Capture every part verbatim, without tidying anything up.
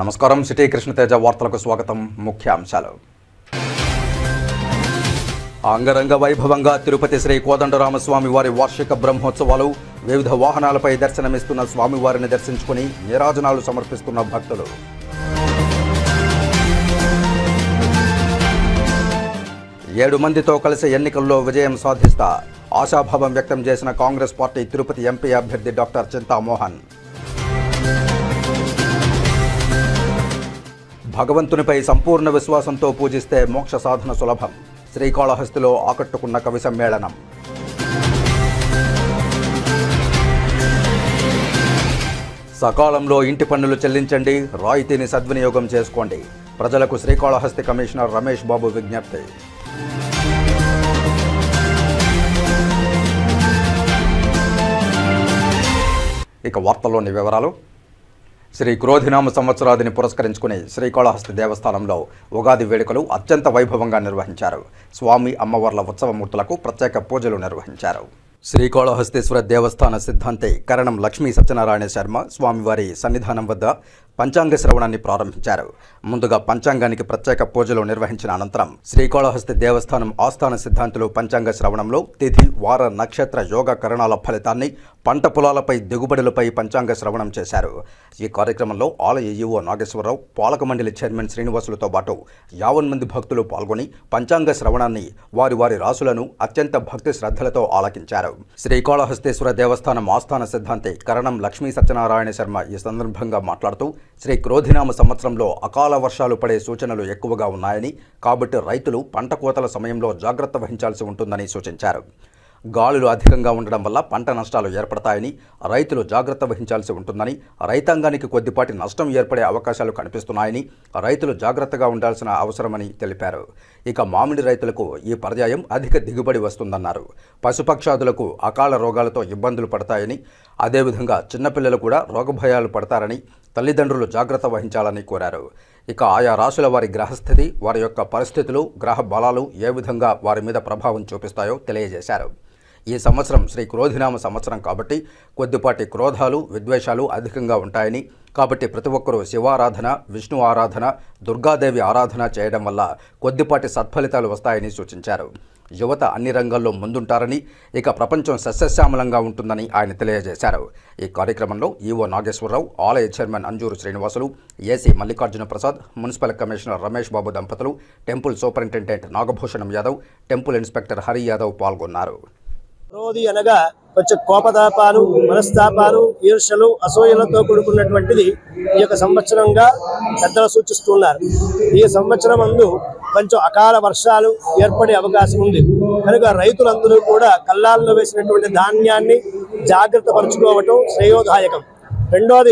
నమస్కారం. సిటీ కృష్ణతేజ వార్తలకు స్వాగతం. ముఖ్యాంశాలు. అంగరంగ వైభవంగా తిరుపతి శ్రీ కోదండరామస్వామి వారి వార్షిక బ్రహ్మోత్సవాలు. వివిధ వాహనాలపై దర్శనమిస్తున్న స్వామివారిని దర్శించుకుని నీరాజనాలు సమర్పిస్తున్న భక్తులు. ఏడు మందితో కలిసి ఎన్నికల్లో విజయం సాధిస్తా ఆశాభావం వ్యక్తం చేసిన కాంగ్రెస్ పార్టీ తిరుపతి ఎంపీ అభ్యర్థి డాక్టర్ చింతామోహన్. భగవంతునిపై సంపూర్ణ విశ్వాసంతో పూజిస్తే మోక్ష సాధన సులభం. శ్రీకాళహస్తిలో ఆకట్టుకున్న కవి సమ్మేళనం. సకాలంలో ఇంటి పన్నులు చెల్లించండి, రాయితీని సద్వినియోగం చేసుకోండి. ప్రజలకు శ్రీకాళహస్తి కమిషనర్ రమేష్ బాబు విజ్ఞప్తి. ఇక వార్తల్లోని వివరాలు. శ్రీ క్రోధినామ సంవత్సరాదిని పురస్కరించుకుని శ్రీకాళహస్తి దేవస్థానంలో ఉగాది వేడుకలు అత్యంత వైభవంగా నిర్వహించారు. స్వామి అమ్మవార్ల ఉత్సవమూర్తులకు ప్రత్యేక పూజలు నిర్వహించారు. శ్రీకాళహస్తీశ్వర దేవస్థాన సిద్ధాంతి కరణం లక్ష్మీ సత్యనారాయణ శర్మ స్వామివారి సన్నిధానం వద్ద పంచాంగ శ్రవణాన్ని ప్రారంభించారు. ముందుగా పంచాంగానికి ప్రత్యేక పూజలు నిర్వహించిన అనంతరం శ్రీకాళహస్తి దేవస్థానం ఆస్థాన సిద్ధాంతులు పంచాంగ శ్రవణంలో తిథి, వార, నక్షత్ర, యోగ కరణాల ఫలితాన్ని, పంట పొలాలపై దిగుబడులపై పంచాంగ శ్రవణం చేశారు. ఈ కార్యక్రమంలో ఆలయ ఈవో నాగేశ్వరరావు, పాలక మండలి చైర్మన్ శ్రీనివాసులతో పాటు యావన్ మంది భక్తులు పాల్గొని పంచాంగ శ్రవణాన్ని, వారి వారి రాసులను అత్యంత భక్తి శ్రద్ధలతో ఆలకించారు. శ్రీకాళహస్తీశ్వర దేవస్థానం ఆస్థాన సిద్ధాంతి కరణం లక్ష్మీ సత్యనారాయణ శర్మ ఈ సందర్భంగా మాట్లాడుతూ శ్రీ క్రోధినామ సంవత్సరంలో అకాల వర్షాలు పడే సూచనలు ఎక్కువగా ఉన్నాయని, కాబట్టి రైతులు పంట కోతల సమయంలో జాగ్రత్త వహించాల్సి ఉంటుందని సూచించారు. గాలులు అధికంగా ఉండడం వల్ల పంట నష్టాలు ఏర్పడతాయని, రైతులు జాగ్రత్త వహించాల్సి ఉంటుందని, రైతాంగానికి కొద్దిపాటి నష్టం ఏర్పడే అవకాశాలు కనిపిస్తున్నాయని, రైతులు జాగ్రత్తగా ఉండాల్సిన అవసరమని తెలిపారు. ఇక మామిడి రైతులకు ఈ పర్యాయం అధిక దిగుబడి వస్తుందన్నారు. పశుపక్షాదులకు అకాల రోగాలతో ఇబ్బందులు పడతాయని, అదేవిధంగా చిన్నపిల్లలు కూడా రోగభయాలు పడతారని తల్లిదండ్రులు జాగ్రత్త వహించాలని కోరారు. ఇక ఆయా రాశుల వారి గ్రహస్థితి, వారి యొక్క పరిస్థితులు, గ్రహ బలాలు ఏ విధంగా వారి మీద ప్రభావం చూపిస్తాయో తెలియజేశారు. ఈ సంవత్సరం శ్రీ క్రోధినామ సంవత్సరం కాబట్టి కొద్దిపాటి క్రోధాలు, విద్వేషాలు అధికంగా ఉంటాయని, కాబట్టి ప్రతి ఒక్కరూ శివారాధన, విష్ణు ఆరాధన, దుర్గాదేవి ఆరాధన చేయడం వల్ల కొద్దిపాటి సత్ఫలితాలు వస్తాయని సూచించారు. యువత అన్ని రంగాల్లో ముందుంటారని, ఇక ప్రపంచం సస్యశ్యామలంగా ఉంటుందని ఆయన తెలియజేశారు. ఈ కార్యక్రమంలో ఈవో నాగేశ్వరరావు, ఆలయ chairman Anjuru Srinivasulu, AC Mallikarjuna Prasad, municipal commissioner Ramesh Babu దంపతులు, temple superintendent Nagabhushanam Yadav, temple inspector Hari Yadav పాల్గొన్నారు. క్రోధి అనగా కొంచెం కోపతాపాలు, మనస్తాపాలు, ఈర్షలు, అసూయలతో కూడుకున్నటువంటిది ఈ యొక్క సంవత్సరంగా పెద్దలు సూచిస్తున్నారు. ఈ సంవత్సరం అందు కొంచెం అకాల వర్షాలు ఏర్పడే అవకాశం ఉంది కనుక రైతులందరూ కూడా కల్లాల్లో వేసినటువంటి ధాన్యాన్ని జాగ్రత్త పరుచుకోవటం శ్రేయోదాయకం. రెండోది,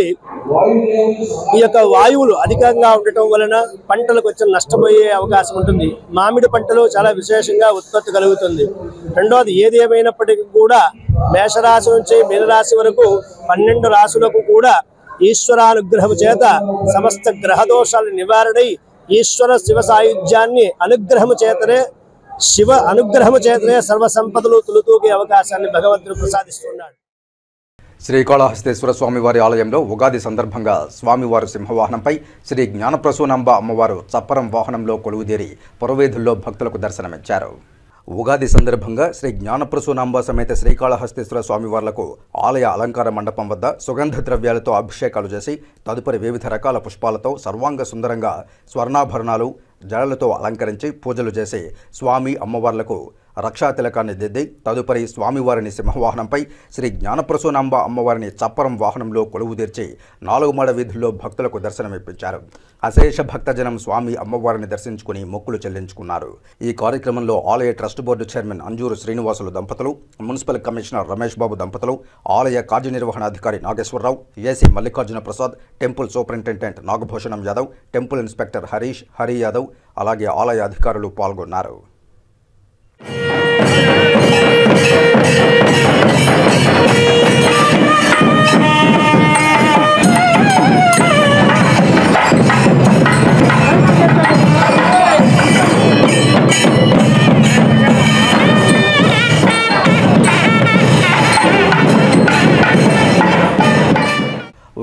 ఈ యొక్క వాయువులు అధికంగా ఉండటం వలన పంటలు కొంచెం నష్టపోయే అవకాశం ఉంటుంది. మామిడి పంటలు చాలా విశేషంగా ఉత్పత్తి కలుగుతుంది. రెండోది, ఏది ఏమైనప్పటికీ కూడా మేషరాశి నుంచి మీనరాశి వరకు పన్నెండు రాశులకు కూడా ఈశ్వరానుగ్రహం చేత సమస్త గ్రహదోషాల నివారణై ఈశ్వర శివ సాయుధ్యాన్ని అనుగ్రహము చేతనే శివ అనుగ్రహము చేతనే సర్వసంపదలు తులుతూగే అవకాశాన్ని భగవంతుడు ప్రసాదిస్తున్నాడు. శ్రీకాళహస్తీశ్వర స్వామివారి ఆలయంలో ఉగాది సందర్భంగా స్వామివారి సింహవాహనంపై శ్రీ జ్ఞానప్రసూనాంబ అమ్మవారు చప్పరం వాహనంలో కొలువుదీరి పురవీధుల్లో భక్తులకు దర్శనమిచ్చారు. ఉగాది సందర్భంగా శ్రీ జ్ఞానప్రసూనాంబ సమేత శ్రీకాళహస్తీశ్వర స్వామివార్లకు ఆలయ అలంకార మండపం వద్ద సుగంధ ద్రవ్యాలతో అభిషేకాలు చేసి తదుపరి వివిధ రకాల పుష్పాలతో సర్వాంగ సుందరంగా స్వర్ణాభరణాలు, జడలతో అలంకరించి పూజలు చేసి స్వామి అమ్మవార్లకు రక్షా తిలకాన్ని దిద్ది తదుపరి స్వామివారిని సింహవాహనంపై శ్రీ జ్ఞానప్రసూనాంబ అమ్మవారిని చప్పరం వాహనంలో కొలువుదీర్చి నాలుగు మాడ వీధుల్లో భక్తులకు దర్శనమిప్పించారు. అశేష భక్తజనం స్వామి అమ్మవారిని దర్శించుకుని మొక్కులు చెల్లించుకున్నారు. ఈ కార్యక్రమంలో ఆలయ trust board chairman Anjuru Srinivasulu దంపతులు, మున్సిపల్ కమిషనర్ రమేష్ బాబు దంపతులు, ఆలయ కార్యనిర్వహణాధికారి Nageswararao, AC Mallikarjuna Prasad, temple superintendent Nagabhushanam Yadav, temple inspector Harish, Hari Yadav, అలాగే ఆలయ అధికారులు పాల్గొన్నారు.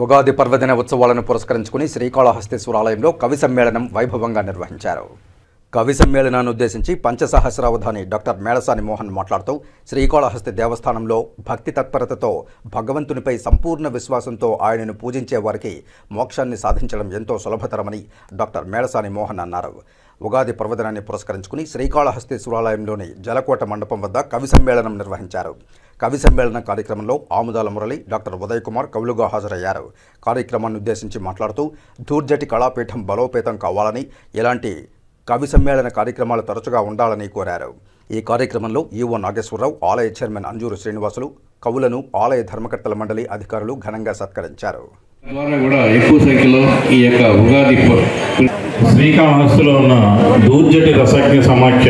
ఉగాది పర్వదిన ఉత్సవాలను పురస్కరించుకుని శ్రీకాళహస్తీశ్వర ఆలయంలో కవి సమ్మేళనం వైభవంగా నిర్వహించారు. కవి సమ్మేళనాన్ని ఉద్దేశించి పంచసహస్రావధాని డాక్టర్ మేళసాని మోహన్ మాట్లాడుతూ శ్రీకాళహస్తి దేవస్థానంలో భక్తి తత్పరతతో భగవంతునిపై సంపూర్ణ విశ్వాసంతో ఆయనను పూజించే వారికి మోక్షాన్ని సాధించడం ఎంతో సులభతరమని డాక్టర్ మేళసాని మోహన్ అన్నారు. ఉగాది పర్వదినాన్ని పురస్కరించుకుని శ్రీకాళహస్తీశ్వరాలయంలోని జలకోట మండపం వద్ద కవి సమ్మేళనం నిర్వహించారు. కవి సమ్మేళన కార్యక్రమంలో ఆముదాల మురళి, డాక్టర్ ఉదయ్ కుమార్ కవులుగా హాజరయ్యారు. కార్యక్రమాన్ని ఉద్దేశించి మాట్లాడుతూ ధూర్జటి కళాపీఠం బలోపేతం కావాలని, ఇలాంటి కవి సమ్మేళన కార్యక్రమాలు తరచుగా ఉండాలని కోరారు. ఈ కార్యక్రమంలో ఈవో నాగేశ్వరరావు, ఆలయ చైర్మన్ అంజూరు శ్రీనివాసులు, కవులను ఆలయ ధర్మకర్తల మండలి అధికారులు ఘనంగా సత్కరించారు. ద్వారా కూడా ఎక్కువ సంఖ్యలో ఈ యొక్క ఉగాది శ్రీకాళహస్తిలో ఉన్న దూర్జటి రసజ్ఞ సమాఖ్య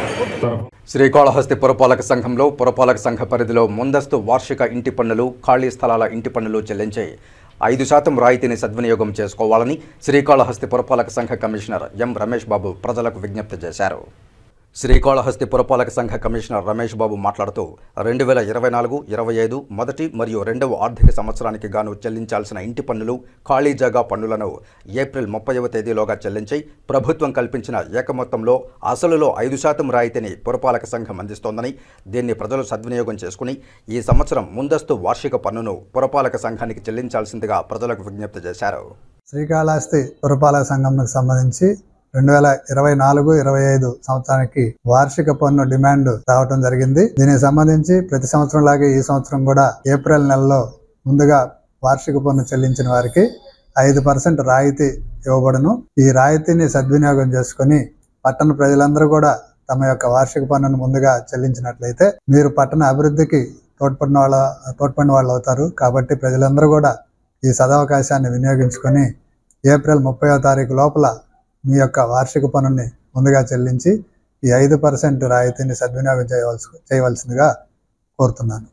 శ్రీకాళహస్తి పురపాలక సంఘంలో పురపాలక సంఘ పరిధిలో ముందస్తు వార్షిక ఇంటి పన్నులు, ఖాళీ స్థలాల ఇంటి పన్నులు చెల్లించే ఐదు శాతం రాయితీని సద్వినియోగం చేసుకోవాలని శ్రీకాళహస్తి పురపాలక సంఘ కమిషనర్ ఎం రమేష్ బాబు ప్రజలకు విజ్ఞప్తి చేశారు. శ్రీకాళహస్తి పురపాలక సంఘ కమిషనర్ రమేష్ బాబు మాట్లాడుతూ రెండు వేల ఇరవై నాలుగు ఇరవై ఐదు మొదటి మరియు రెండవ ఆర్థిక సంవత్సరానికి గాను చెల్లించాల్సిన ఇంటి పన్నులు, ఖాళీ జాగా పన్నులను ఏప్రిల్ ముప్పైవ తేదీలోగా చెల్లించి ప్రభుత్వం కల్పించిన ఏకమొత్తంలో అసలులో ఐదు శాతం రాయితీని పురపాలక సంఘం అందిస్తోందని, దీన్ని ప్రజలు సద్వినియోగం చేసుకుని ఈ సంవత్సరం ముందస్తు వార్షిక పన్నును పురపాలక సంఘానికి చెల్లించాల్సిందిగా ప్రజలకు విజ్ఞప్తి చేశారు. శ్రీకాళహస్తి పురపాలక సంఘంకు సంబంధించి రెండు వేల ఇరవై నాలుగు ఇరవై ఐదు సంవత్సరానికి వార్షిక పన్ను డిమాండ్ రావడం జరిగింది. దీనికి సంబంధించి ప్రతి సంవత్సరం లాగే ఈ సంవత్సరం కూడా ఏప్రిల్ నెలలో ముందుగా వార్షిక పన్ను చెల్లించిన వారికి ఐదు పర్సెంట్ రాయితీ ఇవ్వబడును. ఈ రాయితీని సద్వినియోగం చేసుకుని పట్టణ ప్రజలందరూ కూడా తమ యొక్క వార్షిక పన్నును ముందుగా చెల్లించినట్లయితే మీరు పట్టణ అభివృద్ధికి తోడ్పడిన వాళ్ళ తోడ్పడిన వాళ్ళు అవుతారు. కాబట్టి ప్రజలందరూ కూడా ఈ సదవకాశాన్ని వినియోగించుకొని ఏప్రిల్ ముప్పైవ తారీఖు లోపల మీ యొక్క వార్షిక పన్నుని ముందుగా చెల్లించి ఈ ఐదు పర్సెంట్ రాయితీని సద్వినియోగం చేయవలసి చేయవలసిందిగా కోరుతున్నాను.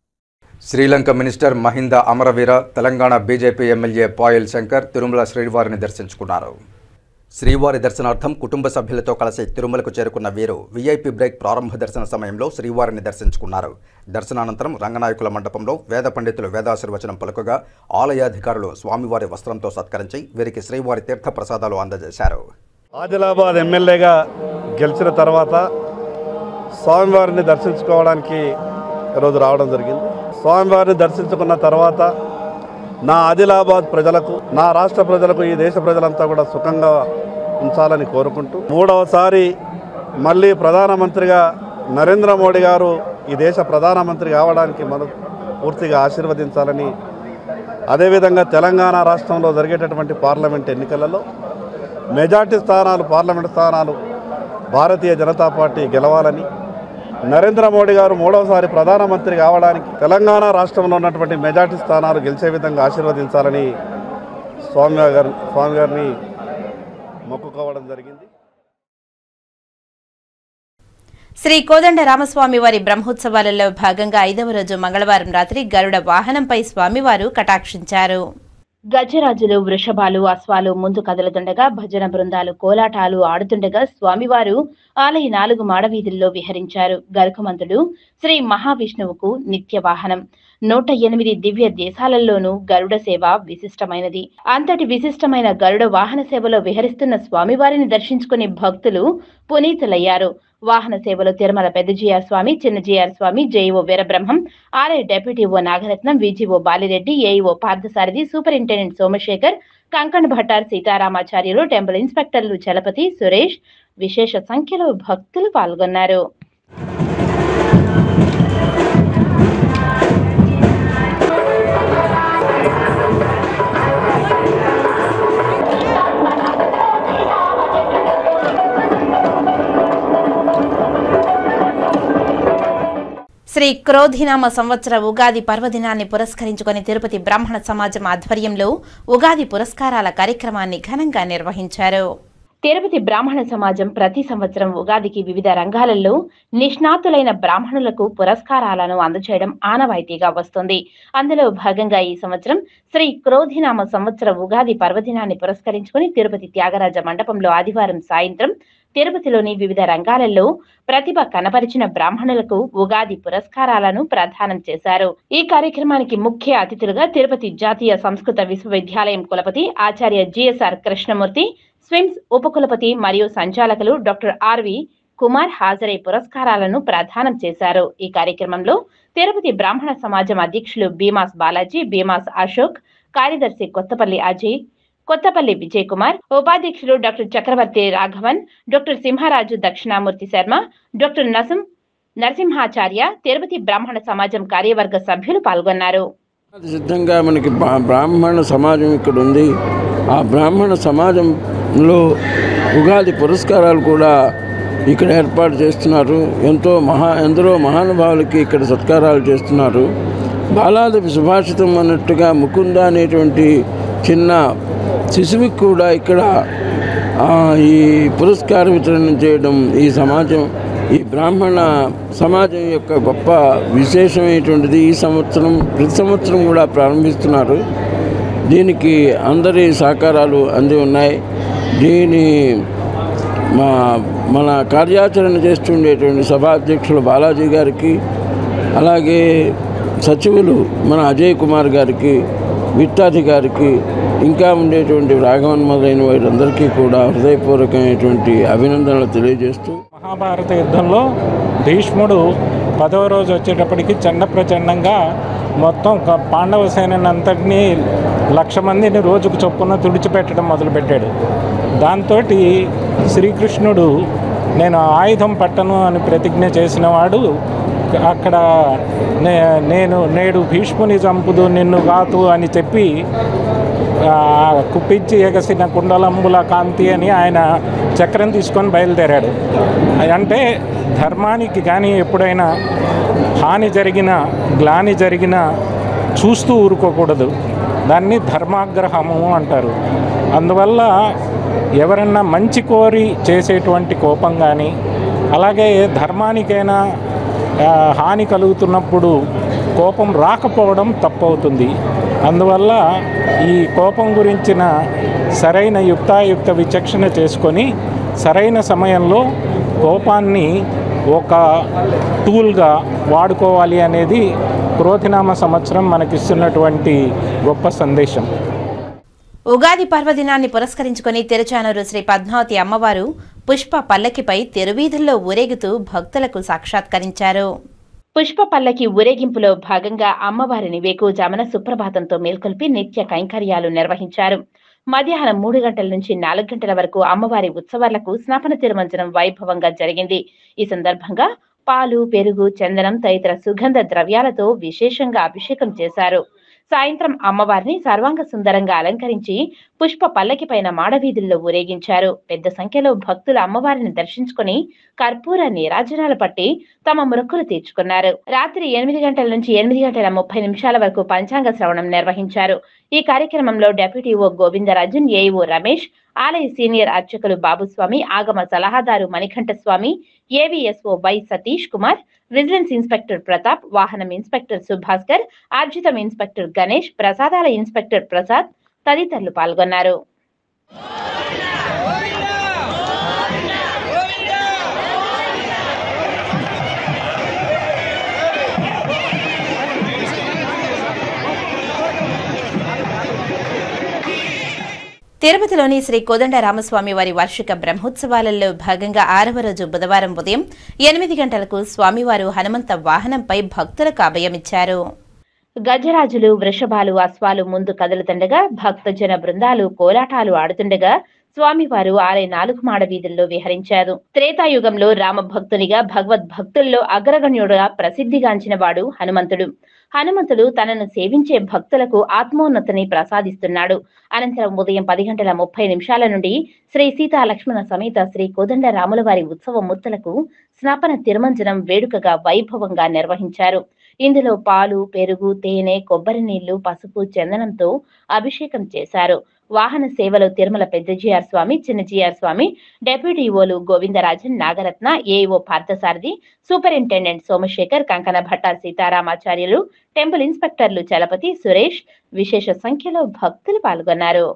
Sri Lanka minister Mahinda Amaraweera, Telangana BJP MLA Payal Shankar Tirumala శ్రీవారిని దర్శించుకున్నారు. శ్రీవారి దర్శనార్థం కుటుంబ సభ్యులతో కలిసి తిరుమలకు చేరుకున్న వీరు వీఐపీ బ్రేక్ ప్రారంభ దర్శన సమయంలో శ్రీవారిని దర్శించుకున్నారు. దర్శనానంతరం రంగనాయకుల మండపంలో వేద పండితులు వేదాశీర్వచనం పలుకగా ఆలయాధికారులు స్వామివారి వస్త్రంతో సత్కరించి వీరికి శ్రీవారి తీర్థ ప్రసాదాలు అందజేశారు. ఆదిలాబాద్ ఎమ్మెల్యేగా గెలిచిన తర్వాత స్వామివారిని దర్శించుకోవడానికి ఈరోజు రావడం జరిగింది. స్వామివారిని దర్శించుకున్న తర్వాత నా ఆదిలాబాద్ ప్రజలకు, నా రాష్ట్ర ప్రజలకు, ఈ దేశ ప్రజలంతా కూడా సుఖంగా ఉంచాలని కోరుకుంటూ మూడవసారి మళ్ళీ ప్రధానమంత్రిగా నరేంద్ర మోడీ గారు ఈ దేశ ప్రధానమంత్రి కావడానికి మనం పూర్తిగా ఆశీర్వదించాలని, అదేవిధంగా తెలంగాణ రాష్ట్రంలో జరిగేటటువంటి పార్లమెంట్ ఎన్నికలలో మెజార్టీ స్థానాలు, పార్లమెంట్ స్థానాలు భారతీయ జనతా పార్టీ గెలవాలని, నరేంద్ర మోడీ గారు మూడవసారి ప్రధానమంత్రి కావడానికి తెలంగాణ రాష్ట్రంలో ఉన్నటువంటి మెజార్టీ స్థానాలు గెలిచే విధంగా ఆశీర్వదించాలని స్వామి గారు స్వామి గారిని మొక్కుకోవడం జరిగింది. శ్రీ కోదండ రామస్వామి వారి బ్రహ్మోత్సవాలలో భాగంగా ఐదవ రోజు మంగళవారం రాత్రి గరుడ వాహనంపై స్వామివారు కటాక్షించారు. గజరాజులు, వృషభాలు, అశ్వాలు ముందు కదులుతుండగా భజన బృందాలు కోలాటాలు ఆడుతుండగా స్వామివారు ఆలయ నాలుగు మాడవీధుల్లో విహరించారు. గరుకమంతుడు శ్రీ మహావిష్ణువుకు నిత్య వాహనం. నూట ఎనిమిది దివ్య దేశాలలోనూ గరుడ సేవ విశిష్టమైనది. అంతటి విశిష్టమైన గరుడ వాహన సేవలో విహరిస్తున్న స్వామివారిని దర్శించుకుని భక్తులు పునీతులయ్యారు. వాహన సేవలో తిరుమల పెద్దజీఆర్ స్వామి, చిన్నజీఆర్ స్వామి, జేఈఓ వీరబ్రహ్మం, ఆలయ deputy EO Nagaratnam, VGO Balireddy, AEO Parthasarathi, superintendent Somasekhar, Kankan Bhattar Seetharamacharyulu, temple ఇన్స్పెక్టర్లు చలపతి, సురేష్, విశేష సంఖ్యలో భక్తులు పాల్గొన్నారు. శ్రీ క్రోధినామ సంవత్సర ఉగాది పర్వదినాన్ని పురస్కరించుకుని తిరుపతి బ్రాహ్మణ సమాజం ఆధ్వర్యంలో ఉగాది పురస్కారాల కార్యక్రమాన్ని ఘనంగా నిర్వహించారు. తిరుపతి బ్రాహ్మణ సమాజం ప్రతి సంవత్సరం ఉగాదికి వివిధ రంగాలలో నిష్ణాతులైన బ్రాహ్మణులకు పురస్కారాలను అందజేయడం ఆనవాయితీగా వస్తుంది. అందులో భాగంగా ఈ సంవత్సరం శ్రీ క్రోధినామ సంవత్సర ఉగాది పర్వదినాన్ని పురస్కరించుకుని తిరుపతి త్యాగరాజ మండపంలో ఆదివారం సాయంత్రం తిరుపతిలోని వివిధ రంగాలలో ప్రతిభ కనపరిచిన బ్రాహ్మణులకు ఉగాది పురస్కారాలను ప్రదానం చేశారు. ఈ కార్యక్రమానికి ముఖ్య అతిథులుగా తిరుపతి జాతీయ సంస్కృత విశ్వవిద్యాలయం కులపతి ఆచార్య జిఎస్ఆర్ కృష్ణమూర్తి, స్విమ్స్ ఉపకులపతి మరియు సంచాలకులు డాక్టర్ ఆర్వి కుమార్ హాజరై పురస్కారాలను ప్రదానం చేశారు. ఈ కార్యక్రమంలో తిరుపతి బ్రాహ్మణ సమాజం అధ్యక్షులు భీమాస్ బాలాజీ, భీమాస్ అశోక్, కార్యదర్శి కొత్తపల్లి అజయ్, కొత్తపల్లి విజయ్ కుమార్, ఉపాధ్యక్షులు doctor Chakravarthi Raghavan, doctor Simharaju Dakshinamurthy Sharma, doctor నసం నరసింహాచార్య, తిరుపతి బ్రాహ్మణ సమాజం కార్యవర్గ సభ్యులు పాల్గొన్నారు. సిద్ధంగా మనకి బ్రాహ్మణ సమాజం ఇక్కడ ఉంది. ఆ బ్రాహ్మణ సమాజంలో ఉగాది పురస్కారాలు కూడా ఇక్కడ ఏర్పాటు చేస్తున్నారు. ఎంతో మహా ఎందరో మహానుభావులకి ఇక్కడ సత్కారాలు చేస్తున్నారు. బాలాదేవి సుభాషితం అన్నట్టుగా ముకుంద అనేటువంటి చిన్న శిశువుకి కూడా ఇక్కడ ఈ పురస్కార వితరణ చేయడం ఈ సమాజం, ఈ బ్రాహ్మణ సమాజం యొక్క గొప్ప విశేషమైనటువంటిది. ఈ సంవత్సరం ప్రతి సంవత్సరం కూడా ప్రారంభిస్తున్నారు. దీనికి అందరి సహకారాలు అంది ఉన్నాయి. దీని మా మన కార్యాచరణ చేస్తుండేటువంటి సభాధ్యక్షులు బాలాజీ గారికి, అలాగే సచివులు మన అజయ్ కుమార్ గారికి, విత్తాధికారికి, ఇంకా ఉండేటువంటి రాఘవన్ మొదలైన వారందరికీ కూడా హృదయపూర్వకమైనటువంటి అభినందనలు తెలియజేస్తూ, మహాభారత యుద్ధంలో భీష్ముడు పదవ రోజు వచ్చేటప్పటికి చండ ప్రచండంగా మొత్తం పాండవ సేనని అంతటినీ లక్ష మందిని రోజుకు చొప్పున తుడిచిపెట్టడం మొదలుపెట్టాడు. దాంతో శ్రీకృష్ణుడు నేను ఆయుధం పట్టను అని ప్రతిజ్ఞ చేసిన వాడు అక్కడ నే నేను నేడు భీష్ముని చంపుదు నిన్ను కాదు అని చెప్పి కుప్పించి ఎగసిన కుండలంబుల కాంతి అని ఆయన చక్రం తీసుకొని బయలుదేరాడు. అంటే ధర్మానికి కానీ ఎప్పుడైనా హాని జరిగిన గ్లాని జరిగిన చూస్తూ ఊరుకోకూడదు. దాన్ని ధర్మాగ్రహము అంటారు. అందువల్ల ఎవరన్నా మంచి కోరి చేసేటువంటి కోపం కానీ, అలాగే ధర్మానికైనా హాని కలుగుతున్నప్పుడు కోపం రాకపోవడం తప్పవుతుంది. అందువల్ల ఈ కోపం గురించిన సరైన యుక్తాయుక్త విచక్షణ చేసుకొని సరైన సమయంలో కోపాన్ని ఒక టూల్గా వాడుకోవాలి అనేది క్రోధినామ సంవత్సరం మనకిస్తున్నటువంటి గొప్ప సందేశం. ఉగాది పర్వదినాన్ని పురస్కరించుకుని తిరుచానూరు శ్రీ పద్మావతి అమ్మవారు పుష్ప పల్లకిపై తిరువీధుల్లో ఊరేగుతూ భక్తులకు సాక్షాత్కరించారు. పుష్ప పల్లకి ఊరేగింపులో భాగంగా అమ్మవారిని వేకువజామున సుప్రభాతంతో మేల్కొల్పి నిత్య కైంకర్యాలు నిర్వహించారు. మధ్యాహ్నం మూడు గంటల నుంచి నాలుగు గంటల వరకు అమ్మవారి ఉత్సవాలకు స్నాపన తిరుమంజనం వైభవంగా జరిగింది. ఈ సందర్భంగా పాలు, పెరుగు, చందనం తదితర సుగంధ ద్రవ్యాలతో విశేషంగా అభిషేకం చేశారు. సాయంత్రం అమ్మవారిని సర్వాంగ సుందరంగా అలంకరించి పుష్ప పల్లకి పైన మాడవీధుల్లో ఊరేగించారు. పెద్ద సంఖ్యలో భక్తులు అమ్మవారిని దర్శించుకుని కర్పూర నీరాజనాలు పట్టి తమ మొక్కులు తీర్చుకున్నారు. రాత్రి ఎనిమిది గంటల నుంచి ఎనిమిది గంటల ముప్పై నిమిషాల వరకు పంచాంగ శ్రవణం నిర్వహించారు. ఈ కార్యక్రమంలో deputy EO Govindarajan, AEO Ramesh, ఆలయ సీనియర్ అర్చకులు బాబుస్వామి, ఆగమ సలహాదారు Manikantaswamy, AVSO Y Satish Kumar, vigilance inspector Pratap, వాహనం ఇన్స్పెక్టర్ సుభాస్కర్, ఆర్జితం ఇన్స్పెక్టర్ గణేష్, ప్రసాదాల ఇన్స్పెక్టర్ ప్రసాద్ తదితరులు పాల్గొన్నారు. తిరుపతిలోని శ్రీ కోదండ రామస్వామి వారి వార్షిక బ్రహ్మోత్సవాలలో భాగంగా ఆరవ రోజు బుధవారం ఉదయం ఎనిమిది గంటలకు స్వామివారు హనుమంత వాహనంపై భక్తులకు అభయమిచ్చారు. గజరాజులు, వృషభాలు, అశ్వాలు ముందు కదులుతుండగా భక్తజన బృందాలు కోలాటాలు ఆడుతుండగా స్వామివారు ఆలయ నాలుగు మాడ వీధుల్లో విహరించారు. త్రేతాయుగంలో రామ భక్తునిగా భగవద్భక్తుల్లో అగ్రగణ్యుడుగా ప్రసిద్ధిగాంచిన వాడు హనుమంతుడు. హనుమంతుడు తనను సేవించే భక్తులకు ఆత్మోన్నతిని ప్రసాదిస్తున్నాడు. అనంతరం ఉదయం పది గంటల ముప్పై నిమిషాల నుండి శ్రీ సీతా లక్ష్మణ సమేత శ్రీ కోదండ రాముల వారి ఉత్సవ మూర్తులకు స్నాపన తిరుమంజనం వేడుకగా వైభవంగా నిర్వహించారు. ఇందులో పాలు, పెరుగు, తేనె, కొబ్బరి నీళ్లు, పసుపు, చందనంతో అభిషేకం చేశారు. వాహన సేవలో తిరుమల పెద్ద జిఆర్ స్వామి, చిన్న జిఆర్ స్వామి, డెప్యూటీ ఈవోలు Govindarajan, Nagaratna, AEO Parthasarathi, superintendent Somasekhar, Kankana Bhatta Seetharamacharyulu, temple ఇన్స్పెక్టర్లు చలపతి, సురేష్, విశేష సంఖ్యలో భక్తులు పాల్గొన్నారు.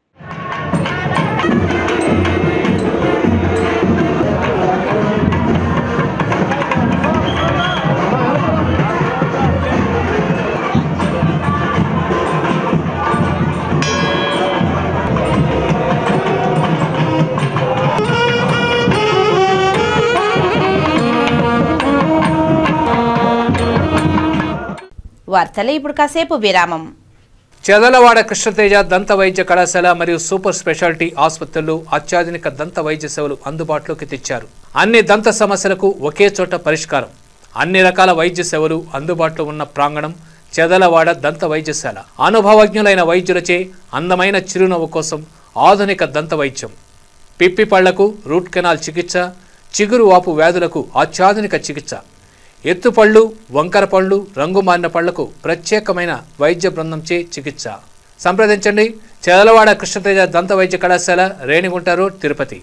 వార్తలు ఇప్పుడు కాసేపు విరామం. చదలవాడ కృష్ణతేజ దంత వైద్య కళాశాల మరియు సూపర్ స్పెషాలిటీ ఆసుపత్రుల్లో అత్యాధునిక దంత వైద్య సేవలు అందుబాటులోకి తెచ్చారు. అన్ని దంత సమస్యలకు ఒకే చోట పరిష్కారం. అన్ని రకాల వైద్య సేవలు అందుబాటులో ఉన్న ప్రాంగణం చదలవాడ దంత వైద్యశాల. అనుభవజ్ఞులైన వైద్యులచే అందమైన చిరునవ్వు కోసం ఆధునిక దంత వైద్యం, పిప్పి పళ్లకు రూట్ కెనాల్ చికిత్స, చిగురు వాపు వ్యాధులకు అత్యాధునిక చికిత్స, ఎత్తుపళ్ళు, వంకర పళ్ళు, రంగు మారిన పళ్లకు ప్రత్యేకమైన వైద్య బృందంచే చికిత్స. సంప్రదించండి చదలవాడ కృష్ణతేజ దంత వైద్య కళాశాల, రేణిగుంట రోడ్, తిరుపతి.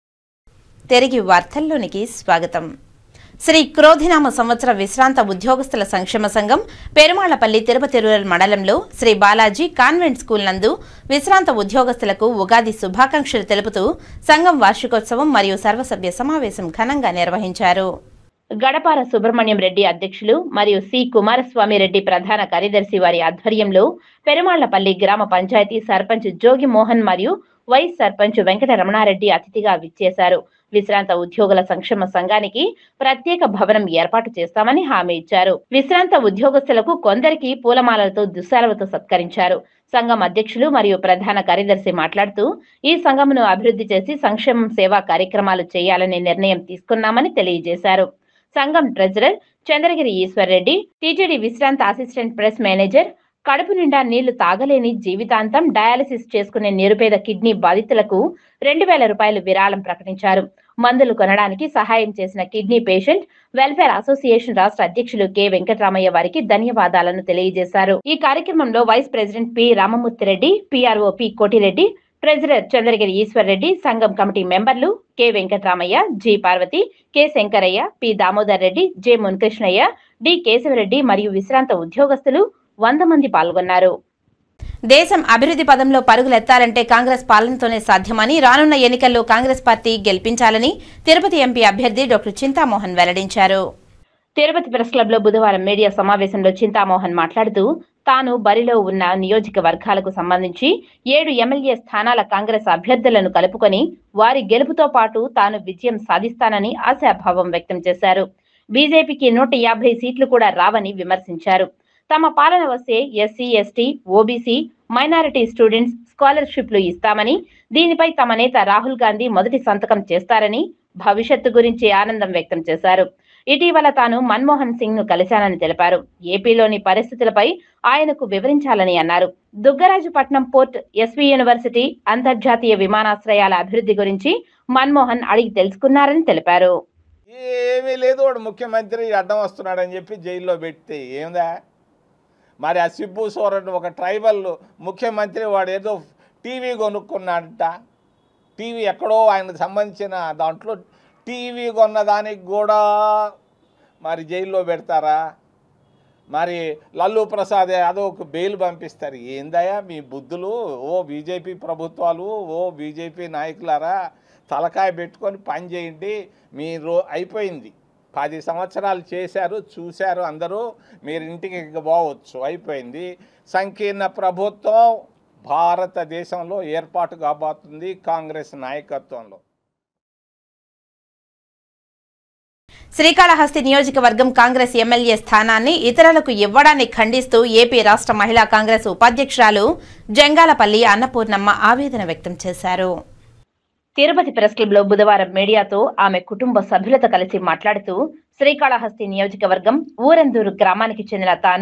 తిరిగి వార్తల్లోనికి స్వాగతం. శ్రీ క్రోధినామ సంవత్సర విశ్రాంత ఉద్యోగస్తుల సంక్షేమ సంఘం పెరుమాళ్లపల్లి తిరుపతి రూరల్ మండలంలో శ్రీ బాలాజీ కాన్వెంట్ స్కూల్ నందు విశ్రాంత ఉద్యోగస్తులకు ఉగాది శుభాకాంక్షలు తెలుపుతూ సంఘం వార్షికోత్సవం మరియు సర్వసభ్య సమావేశం ఘనంగా నిర్వహించారు. గడపార సుబ్రహ్మణ్యం రెడ్డి అధ్యక్షులు మరియు సి కుమారస్వామి రెడ్డి ప్రధాన కార్యదర్శి వారి ఆధ్వర్యంలో పెరుమాళ్లపల్లి గ్రామ పంచాయతీ సర్పంచ్ జోగి మోహన్ మరియు వైస్ సర్పంచ్ వెంకట రమణారెడ్డి అతిథిగా విచ్చేశారు. విశ్రాంత ఉద్యోగుల సంక్షేమ సంఘానికి ప్రత్యేక భవనం ఏర్పాటు చేస్తామని హామీ ఇచ్చారు. విశ్రాంత ఉద్యోగస్తులకు కొందరికి పూలమాలలతో దుస్సాలవతో సత్కరించారు. సంఘం అధ్యక్షులు మరియు ప్రధాన కార్యదర్శి మాట్లాడుతూ ఈ సంఘమును అభివృద్ధి చేసి సంక్షేమం సేవా కార్యక్రమాలు చేయాలనే నిర్ణయం తీసుకున్నామని తెలియజేశారు. సంఘం ట్రెజరర్ చంద్రగిరి ఈశ్వర్ రెడ్డి, టీటీడీ విశ్రాంత అసిస్టెంట్ ప్రెస్ మేనేజర్, కడుపు నిండా నీళ్లు తాగలేని జీవితాంతం డయాలసిస్ చేసుకునే నిరుపేద కిడ్నీ బాధితులకు రెండు వేల రూపాయలు విరాళం ప్రకటించారు. మందులు కొనడానికి సహాయం చేసిన కిడ్నీ పేషెంట్ వెల్ఫేర్ అసోసియేషన్ రాష్ట్ర అధ్యక్షులు కె వెంకటరామయ్య వారికి ధన్యవాదాలను తెలియజేశారు. ఈ కార్యక్రమంలో vice president P Ramamurthyreddy, PRO P Kotireddy, treasurer Chandragiri Eshwar Reddy, సంఘం కమిటీ మెంబర్లు K Venkataramaiah, G Parvathi, K Shankaraiah, P Damodar Reddy, J Munikrishnaiah, D Keshavareddy మరియు విశ్రాంత ఉద్యోగస్తులు వంద మంది పాల్గొన్నారు. దేశం అభివృద్ధి పదంలో పరుగులెత్తాలంటే కాంగ్రెస్ పాలనతోనే సాధ్యమని, రానున్న ఎన్నికల్లో కాంగ్రెస్ పార్టీ గెలిపించాలని తిరుపతి ఎంపీ అభ్యర్థి డాక్టర్ చింతామోహన్ వెల్లడించారు. తిరుపతి ప్రెస్ క్లబ్ లో బుధవారం మీడియా సమావేశంలో చింతామోహన్ మాట్లాడుతూ తాను బరిలో ఉన్న నియోజకవర్గాలకు సంబంధించి ఏడు ఎమ్మెల్యే స్థానాల కాంగ్రెస్ అభ్యర్థులను కలుపుకొని వారి గెలుపుతో పాటు తాను విజయం సాధిస్తానని ఆశాభావం వ్యక్తం చేశారు. బీజేపీకి నూట యాభై సీట్లు కూడా రావని విమర్శించారు. తమ పాలన వస్తే SC, ST, OBC, minority students స్కాలర్షిప్లు ఇస్తామని, దీనిపై తమ నేత రాహుల్ గాంధీ మొదటి సంతకం చేస్తారని, భవిష్యత్తు గురించి ఆనందం వ్యక్తం చేశారు. ఇటీవల తాను మన్మోహన్ సింగ్ ను కలిశానని తెలిపారు. ఏపీలోని పరిస్థితులపై ఆయనకు వివరించాలని అన్నారు. దుగ్గరాజుపట్నం పోర్ట్, ఎస్వీ యూనివర్సిటీ, అంతర్జాతీయ విమానాశ్రయాల అభివృద్ధి గురించి మన్మోహన్ అడిగి తెలుసుకున్నారని తెలిపారు. ఏమీ లేదు, వాడు ముఖ్యమంత్రి అడ్డం వస్తున్నాడని చెప్పి జైల్లో పెడితే ఏందా మరి? ఆ సిబ్బు సోరెన్ ఒక ట్రైబల్ ముఖ్యమంత్రి, వాడు ఏదో టీవీ కొనుక్కున్నాడంట. టీవీ ఎక్కడో ఆయనకు సంబంధించిన దాంట్లో టీవీ కొన్నదానికి కూడా మరి జైల్లో పెడతారా? మరి లల్లు ప్రసాద్ యాదవ్కు బెయిల్ పంపిస్తారు. ఏందయ్యా మీ బుద్ధులు? ఓ బీజేపీ ప్రభుత్వాలు, ఓ బీజేపీ నాయకులారా, తలకాయ పెట్టుకొని పని చేయండి. మీరు అయిపోయింది, పది సంవత్సరాలు చేశారు, చూశారు అందరూ, మీరు ఇంటికి పోవచ్చు, అయిపోయింది. సంకీర్ణ ప్రభుత్వం భారతదేశంలో ఏర్పాటు కాబోతుంది కాంగ్రెస్ నాయకత్వంలో. శ్రీకాళహస్తి నియోజకవర్గం కాంగ్రెస్ ఎమ్మెల్యే స్థానాన్ని ఇతరులకు ఇవ్వడాన్ని ఖండిస్తూ ఏపీ రాష్ట్ర మహిళా కాంగ్రెస్ ఉపాధ్యక్షురాలు జంగాలపల్లి అన్నపూర్ణమ్మ ఆవేదన వ్యక్తం చేశారు. తిరుపతి ప్రెస్ క్లబ్ లో బుధవారం మీడియాతో ఆమె కుటుంబ సభ్యులతో కలిసి మాట్లాడుతూ శ్రీకాళహస్తి నియోజకవర్గం ఊరందూరు గ్రామానికి చెందిన తాను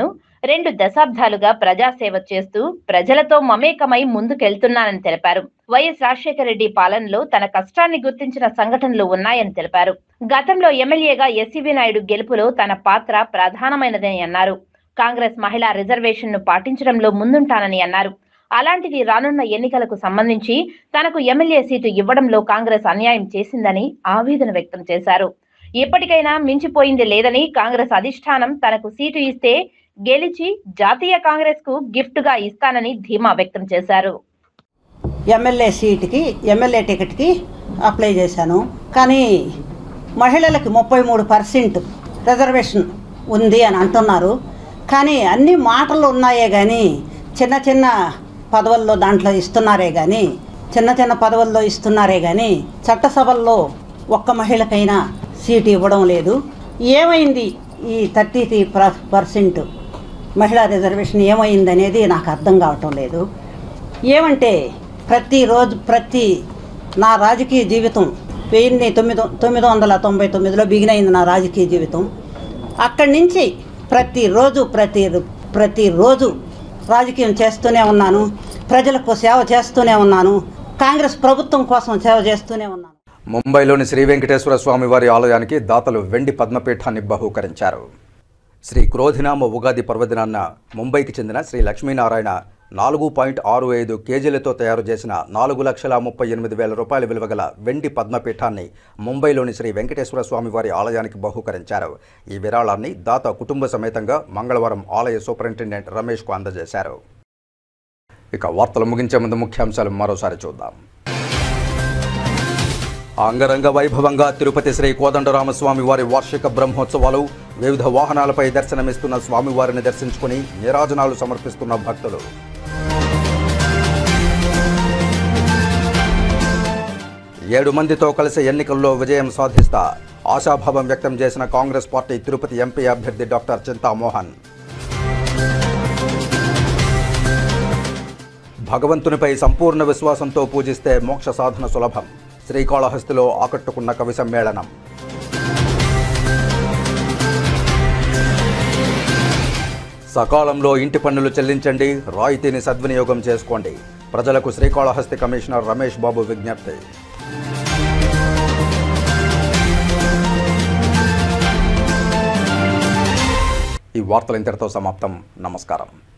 రెండు దశాబ్దాలుగా ప్రజాసేవ చేస్తూ ప్రజలతో మమేకమై ముందుకెళ్తున్నానని తెలిపారు. వైఎస్ రాజశేఖర రెడ్డి పాలనలో తన కష్టాన్ని గుర్తించిన సంఘటనలు ఉన్నాయని తెలిపారు. గతంలో ఎమ్మెల్యేగా ఎస్సీవీ నాయుడు గెలుపులో తన పాత్ర ప్రధానమైనదని అన్నారు. కాంగ్రెస్ మహిళా రిజర్వేషన్ ను పాటించడంలో ముందుంటానని అన్నారు. అలాంటిది రానున్న ఎన్నికలకు సంబంధించి తనకు ఎమ్మెల్యే సీటు ఇవ్వడంలో కాంగ్రెస్ అన్యాయం చేసిందని ఆవేదన వ్యక్తం చేశారు. ఇప్పటికైనా మించిపోయింది లేదని కాంగ్రెస్ అధిష్టానం తనకు సీటు ఇస్తే గెలిచి జాతీయ కాంగ్రెస్ కు గిఫ్ట్ గా ఇస్తానని ధీమా వ్యక్తం చేశారు. ఎమ్మెల్యే సీటుకి ఎమ్మెల్యే టికెట్కి అప్లై చేశాను. కానీ మహిళలకి ముప్పై మూడు పర్సెంట్ రిజర్వేషన్ ఉంది అని అంటున్నారు. కానీ అన్ని మాటలు ఉన్నాయే కానీ చిన్న చిన్న పదవుల్లో దాంట్లో ఇస్తున్నారే కానీ చిన్న చిన్న పదవుల్లో ఇస్తున్నారే కానీ చట్టసభల్లో ఒక్క మహిళకైనా సీటు ఇవ్వడం లేదు. ఏమైంది ఈ థర్టీ త్రీ పర్సెంట్ మహిళా రిజర్వేషన్ ఏమైంది అనేది నాకు అర్థం కావటం లేదు. ఏమంటే ప్రతిరోజు ప్రతి నా రాజకీయ జీవితం వెయ్యి తొమ్మిది తొమ్మిది వందల తొంభై తొమ్మిదిలో బిగినైంది నా రాజకీయ జీవితం. అక్కడి నుంచి ప్రతిరోజు ప్రతి ప్రతిరోజు రాజకీయం చేస్తూనే ఉన్నాను. ప్రజలకు సేవ చేస్తూనే ఉన్నాను. కాంగ్రెస్ ప్రభుత్వం కోసం సేవ చేస్తూనే ఉన్నాను. ముంబైలోని శ్రీ వెంకటేశ్వర స్వామి వారి ఆలయానికి దాతలు వెండి పద్మపీఠాన్ని బహూకరించారు. శ్రీ క్రోధినామ ఉగాది పర్వదినాన్న ముంబైకి చెందిన శ్రీ లక్ష్మీనారాయణ నాలుగు పాయింట్ ఆరు ఐదు కేజీలతో తయారు చేసిన నాలుగు లక్షల ముప్పై ఎనిమిది వేల రూపాయల విలువ గల వెండి పద్మపీఠాన్ని ముంబైలోని శ్రీ వెంకటేశ్వర స్వామి వారి ఆలయానికి బహూకరించారు. ఈ విరాళాన్ని దాత కుటుంబ సమేతంగా మంగళవారం ఆలయ సూపరింటెండెంట్ రమేష్కు అందజేశారు. ఇక వార్తలు ముగించే ముందు ముఖ్యాంశాలు మరోసారి చూద్దాం. అంగరంగ వైభవంగా తిరుపతి శ్రీ కోదండరామస్వామి వారి వార్షిక బ్రహ్మోత్సవాలు. వివిధ వాహనాలపై దర్శనమిస్తున్న స్వామివారిని దర్శించుకుని నీరాజనాలు సమర్పిస్తున్న భక్తులు. ఏడు మందితో కలిసి ఎన్నికల్లో విజయం సాధిస్తా ఆశాభావం వ్యక్తం చేసిన కాంగ్రెస్ పార్టీ తిరుపతి ఎంపీ అభ్యర్థి డాక్టర్ చింతామోహన్. భగవంతునిపై సంపూర్ణ విశ్వాసంతో పూజిస్తే మోక్ష సాధన సులభం. శ్రీకాళహస్తిలో ఆకట్టుకున్న కవి సమ్మేళనం. సకాలంలో ఇంటి పన్నులు చెల్లించండి, రాయితీని సద్వినియోగం చేసుకోండి. ప్రజలకు శ్రీకాళహస్తి కమిషనర్ రమేష్ బాబు విజ్ఞప్తి. ఈ వార్తలు ఇంతటితో సమాప్తం. నమస్కారం.